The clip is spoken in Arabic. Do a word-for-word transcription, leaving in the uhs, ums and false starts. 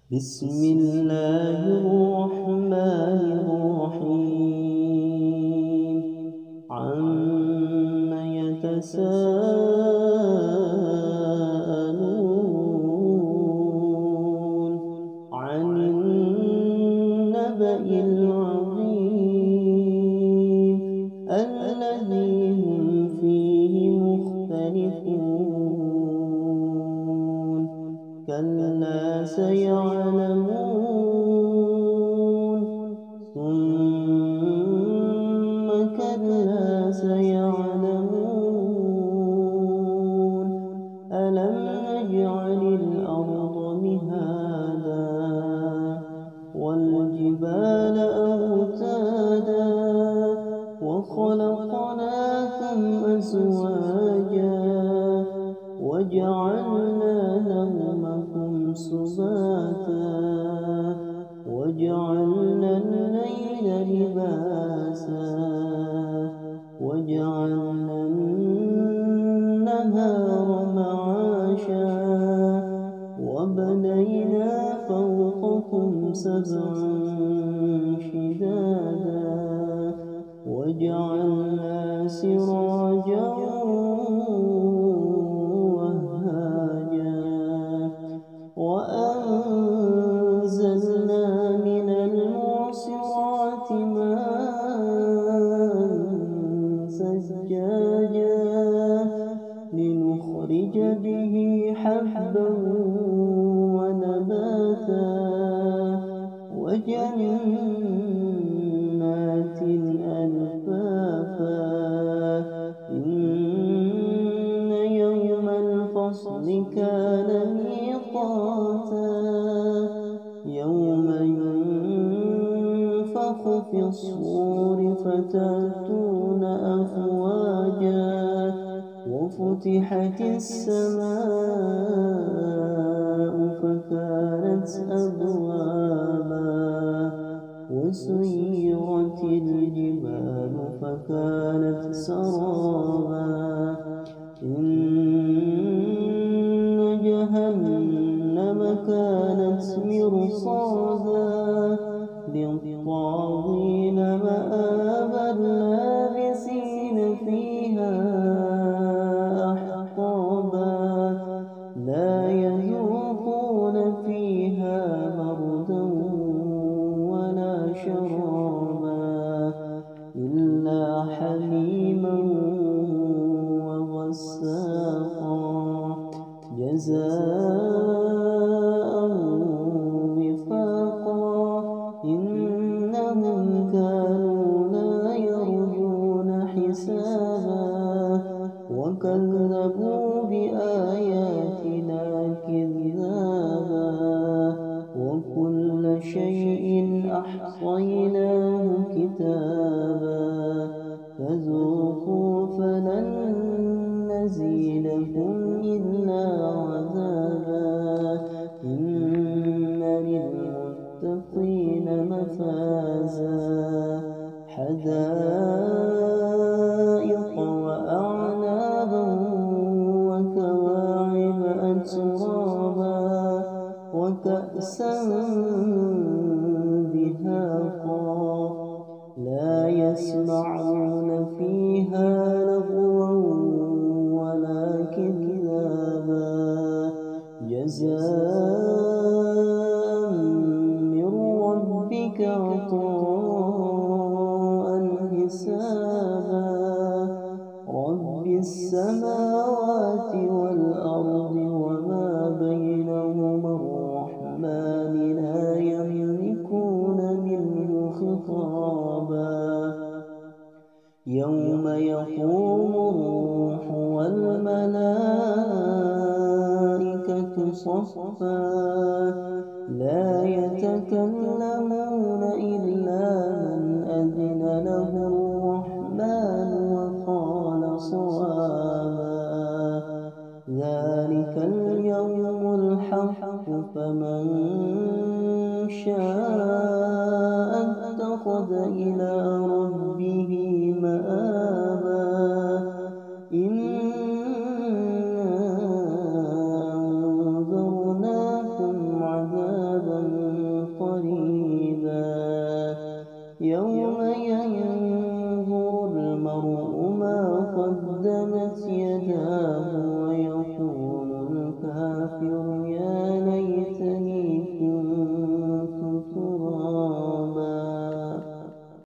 بسم الله الرحمن الرحيم عم يتساءلون عن النبأ العظيم الذي هم فيه مختلفون كلا سيعلمون ثم كلا سيعلمون ألم نجعل الأرض مهادا والجبال أوتادا وخلقناكم أزواجا وجعلنا نومكم سباتا وجعلنا الليل لباسا وجعلنا النهار معاشا وبنينا فوقكم سبعا شدادا وجعلنا سراجا وأنزلنا من المعصرات ماء ثجاجا لنخرج به حبا ونباتا وجنات ألفافا إن يوم الفصل كان ميقاتا يوم ينفخ في الصور فتأتون أفواجا وفتحت السماء فكانت أبوابا وسيرت الجبال فكانت سرابا إن جهنم كانت مرصادا للطاغين مآبا لابثين فيها أحقابا لا يذوقون فيها بردا ولا شرابا إلا حميما وغساقا جزاء وفاقا إنهم كانوا لا يرجون حسابا وكذبوا بآياتنا كذابا وكل شيء أحصيناه كتابا فذوقوا فلن نزيدكم إلا عذابا إن للمتقين مفازا حدائق وأعنابا وكواعب أترابا وكأسا دهاقا لا يسمعون فيها لغوا ولا كذابا جزاء من ربك عطاء حسابا رب السماوات والأرض وما بينهما الرحمن لا يملكون منه خطابا يوم يقوم الروح والملائكة صفا لا يتكلمون إلا من أذن له الرحمن وقال صوابا ذلك اليوم الحق فمن شاء اتخذ إلى ربه مآبا إنا أنذرناكم عذابا تبت يدا